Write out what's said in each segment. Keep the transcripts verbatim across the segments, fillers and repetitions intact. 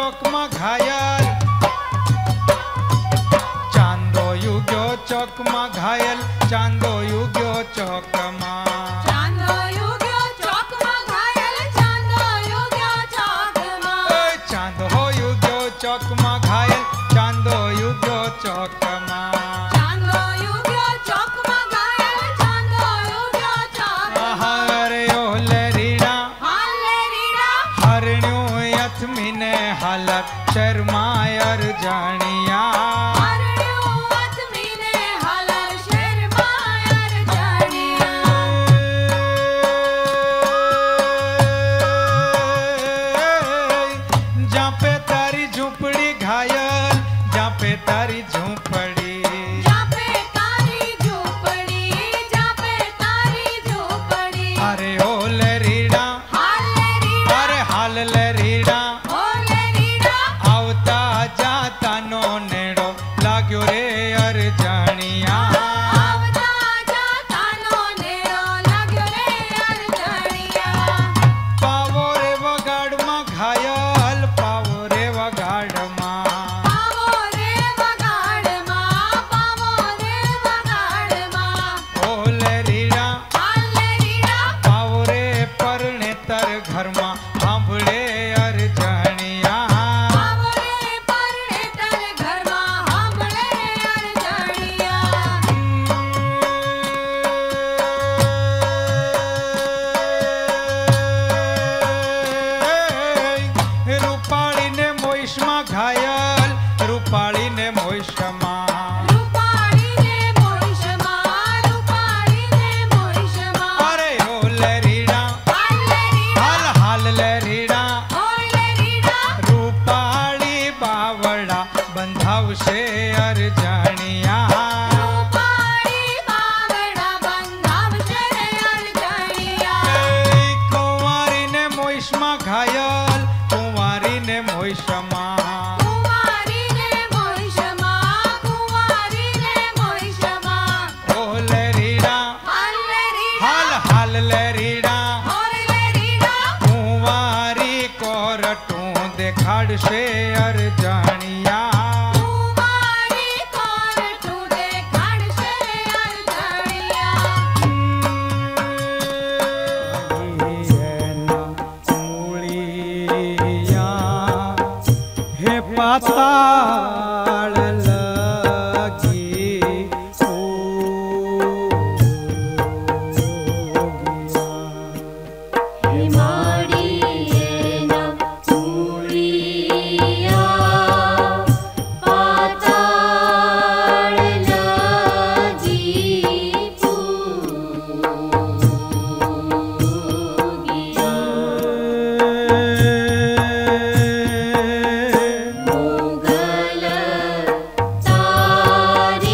चौक में घायल, चांदो युग्यो चौक में घायल, चांदो युग्यो चौक में, चांदो युग्यो चौक में घायल, चांदो युग्यो चौक में, चांदो युग्यो चौक में घायल, चांदो युग्यो चौक में, चांदो युग्यो चौक में घायल, चांदो युग्यो चौक में। हरे ओले रीड़ा हाले रीड़ा हरण्यो यथमिने हालत शर्मायर जानिया, हरण्यो यथमिने हालत शर्मायर जानिया। जहाँ पे तारी झोपड़ी घायल, जहाँ पे तारी झोपड़ी, जहाँ पे तारी झोपड़ी, जहाँ पे तारी झोपड़ी। अरे ओले रीड़ा हाले रीड़ा अरे हाल ले रीड़ा, ओले रीड़ा आवता जाता नो नेड़ो लाग्यो रे अर जानिया, आवता जाता नो नेड़ो लाग्यो रे अर जानिया। पावो रे वगाड़ में घायल, पावो रे वगाड़ में, पावो रे वगाड़ मां, पावो रे वगाड़ मां। ओले रीड़ा हाले रीड़ा पावो रे परणे तर घर में सांभळे अर जानिया, पावो रे परणे तर घर मां सांभळे अर जानिया। रूपाली ने मोइश में घायल, रूपाली ने मोइश में, रूपाली ने मोइश मां, रूपाली ने मोइश मां। अरे ओले रीड़ा हाले रीड़ा हाल हाल ले रीड़ा, ओले रीड़ा रूपाली बावड़ा बंधावशे अर जानिया, रूपाली बावड़ा बंधावशे अर जानिया। ए, कुंवारी ने मोइश में घायल, कुंवारी ने मोइश में, कुंवारी ने मोइश मां, कुंवारी ने मोइश मां। ओले रीड़ा हाले रीड़ा हाल हाल ले रीड़ा, ओले रीड़ा कुंवारी को रटू देखाड़शे अर जानिया, कुंवारी कोरटू देखाड़शे अर जानिया। मूलिया हे पाताल लगी हे माड़ी ये ना मूलिया पाताल लगी पूगिया। मुगल तारी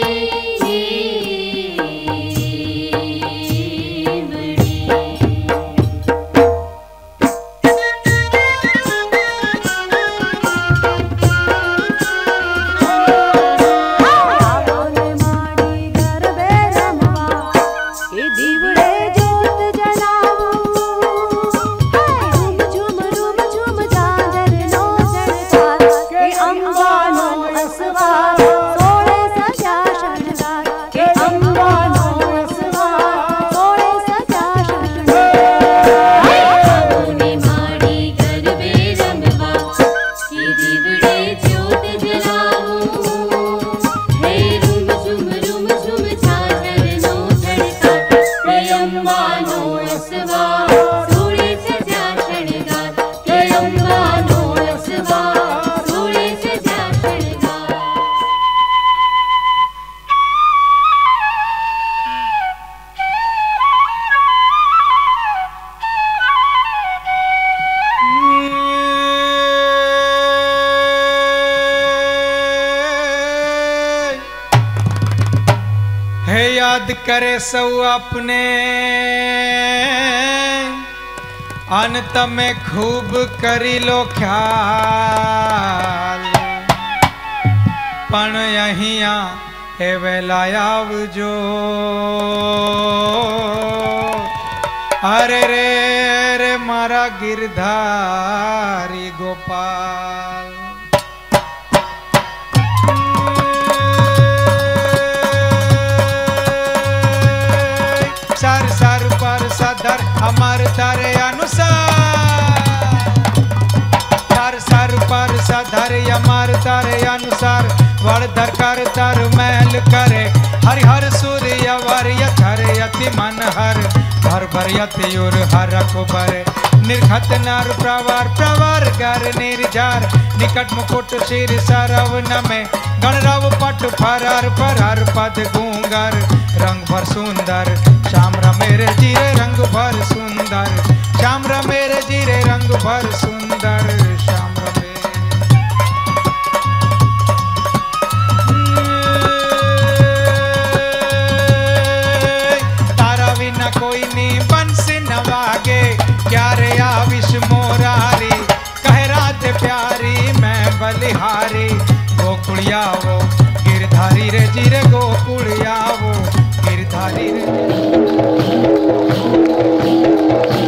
याद करे सौ अपने अंत में खूब करी लो ख्याल पण अहिया हे वेला आवजो अरे रे रे मारा गिरधारी गोपाल। गोपाल। सर सर पर सदर अमर तारे अनुसार, सर सर पर सधर अमर तारे अनुसार, वरधर कर तर महल करे, हरिहर सूर्य वर यथर यति मन हर, भर भर यति उर हर कुबर, निर्घत नर प्रवर प्रवर गर निर्जार, निकट मुकुट शिर सरव नमे, गणरव पट फरर फरर पद गूंगर, रंग भर सुंदर श्याम रमेर जीरे रंग भर सुंदर, श्याम रमेर जीरे रंग भर सुंदर, श्याम रमेर। तारा बिना कोई नी बंस न वागे, क्या रे आविश मोरारी, कह राधे प्यारी मैं बलिहारी, गोकुड़िया वो गिरधारी रे जीरे गोकुड़िया वो गिरधारी रे।